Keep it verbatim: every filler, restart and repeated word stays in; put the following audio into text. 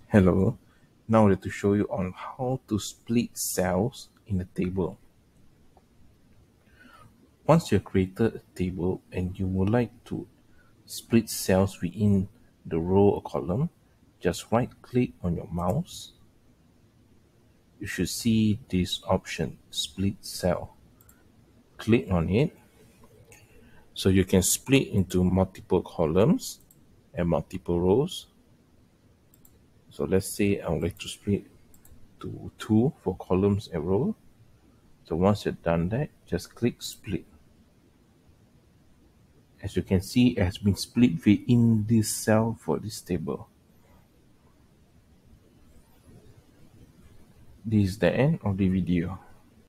Hello, now I'm going to show you on how to split cells in a table. Once you've created a table and you would like to split cells within the row or column, just right click on your mouse. You should see this option, split cell. Click on it so you can split into multiple columns and multiple rows. So let's say I would like to split to two for columns and rows. So once you've done that, just click split. As you can see, it has been split within this cell for this table. This is the end of the video.